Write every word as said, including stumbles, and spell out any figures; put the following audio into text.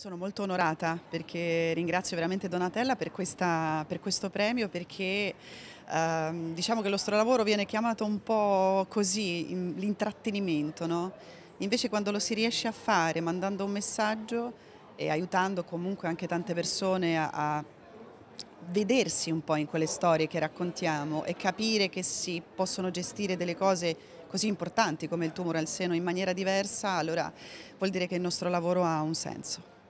sono molto onorata perché ringrazio veramente Donatella per questa per questo premio perché, ehm, diciamo che il nostro lavoro viene chiamato un po' così, in l'intrattenimento, no, invece quando lo si riesce a fare mandando un messaggio e aiutando comunque anche tante persone a a vedersi un po' in quelle storie che raccontiamo e capire che si possono gestire delle cose così importanti come il tumore al seno in maniera diversa, allora vuol dire che il nostro lavoro ha un senso.